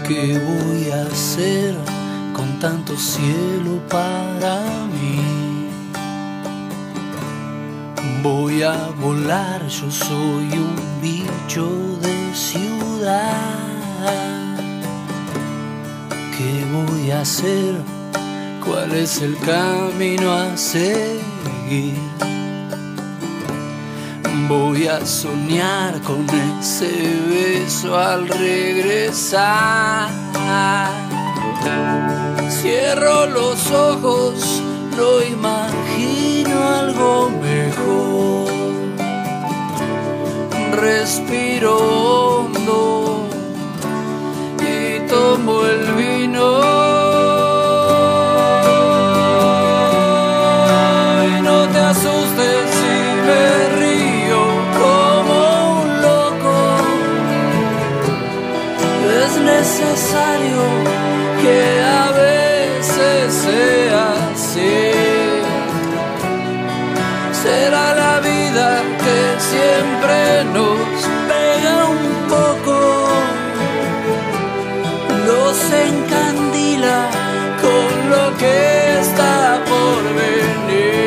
¿Qué voy a hacer con tanto cielo para mí? Voy a volar, yo soy un bicho de ciudad. ¿Qué voy a hacer? ¿Cuál es el camino a seguir? Voy a soñar con ese beso al regresar. Cierro los ojos, no imagino algo mejor. Respiro hondo y tomo el vino. Y no te asustes si me río como un loco. Es necesario que a veces sea así. Será la vida que siempre nos pega un poco, nos encandila con lo que está por venir.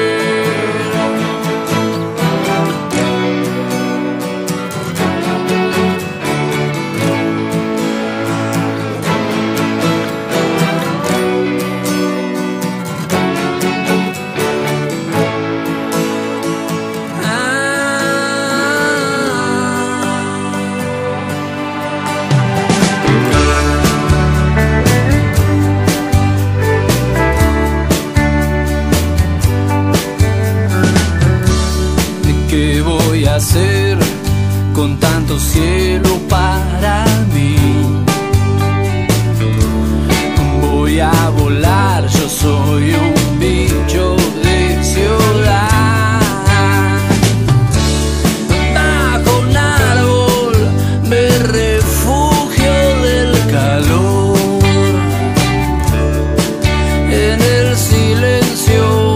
¿Qué voy a hacer con tanto cielo para mí? Voy a volar, yo soy un bicho de ciudad. Bajo un árbol me refugio del calor. En el silencio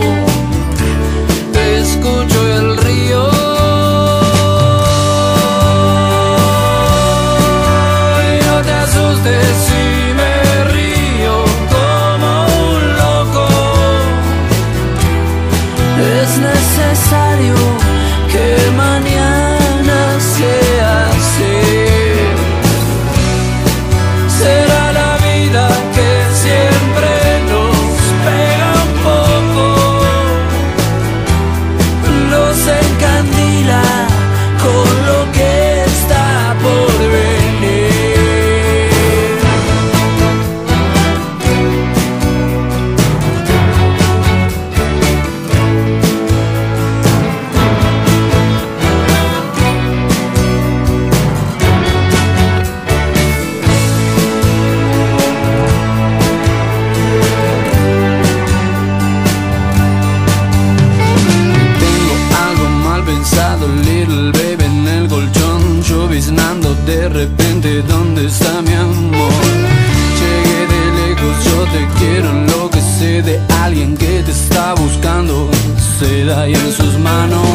escucho el río. Si me río como un loco, es necesario que mañana sea así. Será la vida que siempre nos pega un poco, nos encandila con lo que está por venir. Little baby en el colchón, lloviznando de repente, ¿dónde está mi amor? Llegué de lejos, yo te quiero, enloquecé de alguien que te está buscando, se da ahí en sus manos.